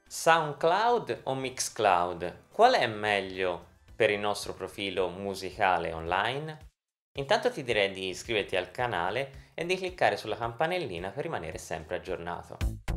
SoundCloud o Mixcloud? Qual è meglio per il nostro profilo musicale online? Intanto ti direi di iscriverti al canale e di cliccare sulla campanellina per rimanere sempre aggiornato.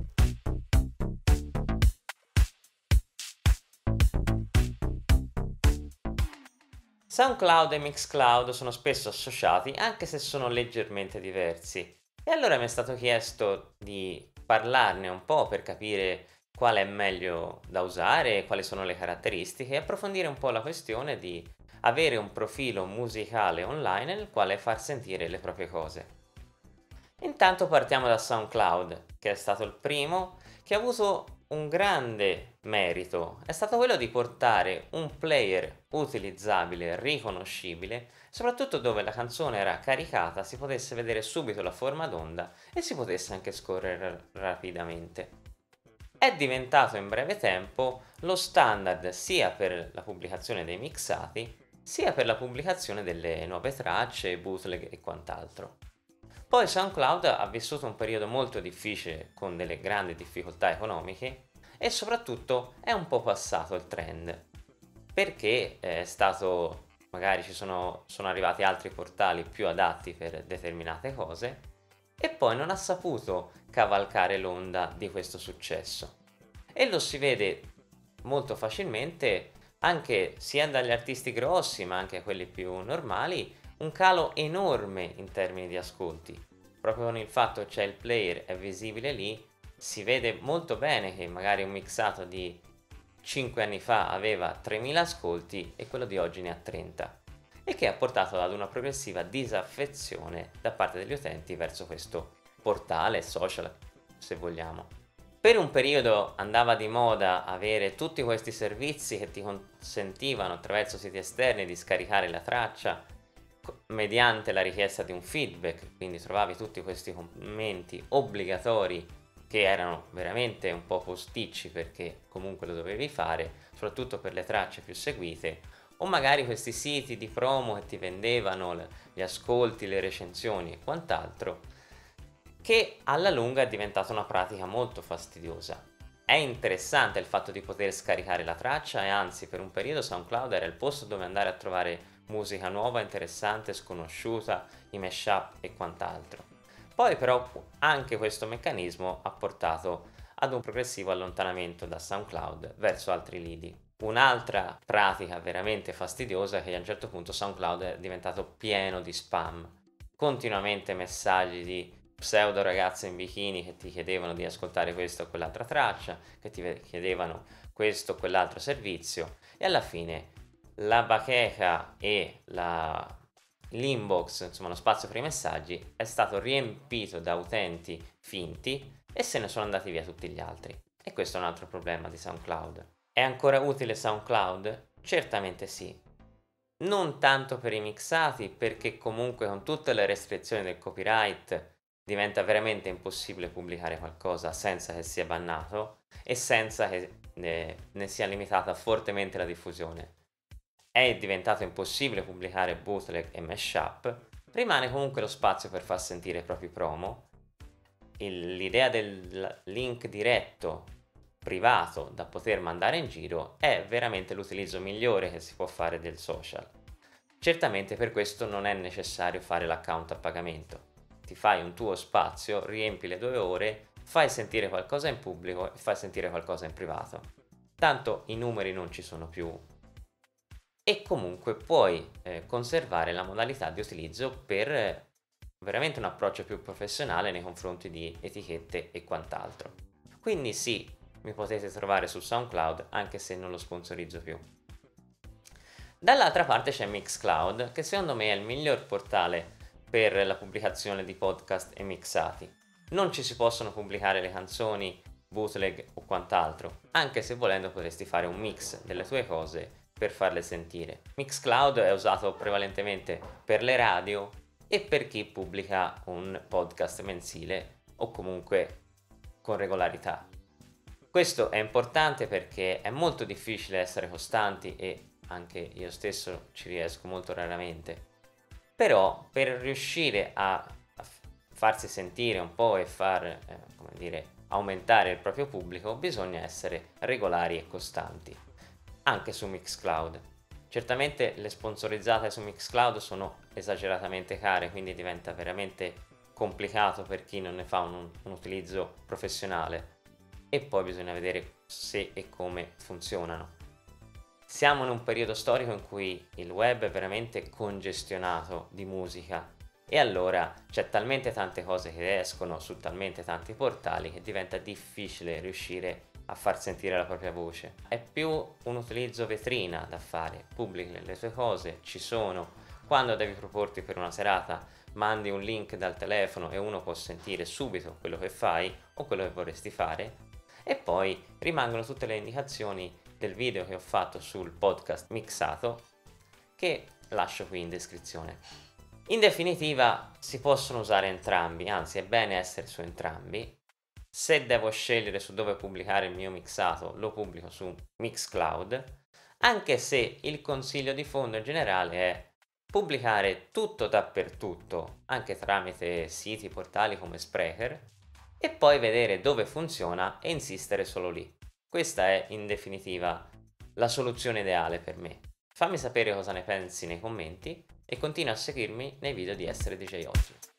SoundCloud e Mixcloud sono spesso associati anche se sono leggermente diversi. E allora mi è stato chiesto di parlarne un po' per capire quale è meglio da usare, quali sono le caratteristiche e approfondire un po' la questione di avere un profilo musicale online nel quale far sentire le proprie cose. Intanto partiamo da SoundCloud, che è stato il primo, che ha avuto un grande merito, è stato quello di portare un player utilizzabile, riconoscibile, soprattutto dove la canzone era caricata, si potesse vedere subito la forma d'onda e si potesse anche scorrere rapidamente. È diventato in breve tempo lo standard sia per la pubblicazione dei mixati, sia per la pubblicazione delle nuove tracce, bootleg e quant'altro. Poi SoundCloud ha vissuto un periodo molto difficile con delle grandi difficoltà economiche e soprattutto è un po' passato il trend perché è stato, magari sono arrivati altri portali più adatti per determinate cose e poi non ha saputo cavalcare l'onda di questo successo. E lo si vede molto facilmente anche sia dagli artisti grossi ma anche a quelli più normali, un calo enorme in termini di ascolti. Proprio con il fatto che c'è il player, è visibile lì, si vede molto bene che magari un mixato di 5 anni fa aveva 3000 ascolti e quello di oggi ne ha 30, e che ha portato ad una progressiva disaffezione da parte degli utenti verso questo portale social, se vogliamo. Per un periodo andava di moda avere tutti questi servizi che ti consentivano attraverso siti esterni di scaricare la traccia mediante la richiesta di un feedback, quindi trovavi tutti questi commenti obbligatori che erano veramente un po' posticci perché comunque lo dovevi fare, soprattutto per le tracce più seguite, o magari questi siti di promo che ti vendevano gli ascolti, le recensioni e quant'altro, che alla lunga è diventata una pratica molto fastidiosa. È interessante il fatto di poter scaricare la traccia e anzi per un periodo SoundCloud era il posto dove andare a trovare musica nuova, interessante, sconosciuta, i mashup e quant'altro. Poi però anche questo meccanismo ha portato ad un progressivo allontanamento da SoundCloud verso altri lidi. Un'altra pratica veramente fastidiosa è che a un certo punto SoundCloud è diventato pieno di spam, continuamente messaggi di pseudo ragazze in bikini che ti chiedevano di ascoltare questa o quell'altra traccia, che ti chiedevano questo o quell'altro servizio e alla fine la bacheca e l'inbox, insomma lo spazio per i messaggi, è stato riempito da utenti finti e se ne sono andati via tutti gli altri. E questo è un altro problema di SoundCloud. È ancora utile SoundCloud? Certamente sì. Non tanto per i mixati, perché comunque con tutte le restrizioni del copyright diventa veramente impossibile pubblicare qualcosa senza che sia bannato e senza che ne sia limitata fortemente la diffusione. È diventato impossibile pubblicare bootleg e mashup, rimane comunque lo spazio per far sentire i propri promo. L'idea del link diretto privato da poter mandare in giro è veramente l'utilizzo migliore che si può fare del social. Certamente per questo non è necessario fare l'account a pagamento. Ti fai un tuo spazio, riempi le 2 ore, fai sentire qualcosa in pubblico e fai sentire qualcosa in privato. Tanto i numeri non ci sono più e comunque puoi conservare la modalità di utilizzo per veramente un approccio più professionale nei confronti di etichette e quant'altro. Quindi sì, mi potete trovare su SoundCloud anche se non lo sponsorizzo più. Dall'altra parte c'è Mixcloud, che secondo me è il miglior portale per la pubblicazione di podcast e mixati. Non ci si possono pubblicare le canzoni, bootleg o quant'altro, anche se volendo potresti fare un mix delle tue cose per farle sentire. Mixcloud è usato prevalentemente per le radio e per chi pubblica un podcast mensile o comunque con regolarità. Questo è importante perché è molto difficile essere costanti e anche io stesso ci riesco molto raramente. Però per riuscire a farsi sentire un po' e far, come dire, aumentare il proprio pubblico bisogna essere regolari e costanti, anche su Mixcloud. Certamente le sponsorizzate su Mixcloud sono esageratamente care, quindi diventa veramente complicato per chi non ne fa un utilizzo professionale, e poi bisogna vedere se e come funzionano. Siamo in un periodo storico in cui il web è veramente congestionato di musica e allora c'è talmente tante cose che escono su talmente tanti portali che diventa difficile riuscire a far sentire la propria voce. È più un utilizzo vetrina da fare, pubblichi le tue cose, ci sono. Quando devi proporti per una serata, mandi un link dal telefono e uno può sentire subito quello che fai o quello che vorresti fare. E poi rimangono tutte le indicazioni del video che ho fatto sul podcast mixato, che lascio qui in descrizione. In definitiva si possono usare entrambi, anzi è bene essere su entrambi. Se devo scegliere su dove pubblicare il mio mixato, lo pubblico su Mixcloud, anche se il consiglio di fondo in generale è pubblicare tutto dappertutto, anche tramite siti, portali come Spreaker, e poi vedere dove funziona e insistere solo lì. Questa è in definitiva la soluzione ideale per me. Fammi sapere cosa ne pensi nei commenti e continua a seguirmi nei video di Essere DJ Oggi.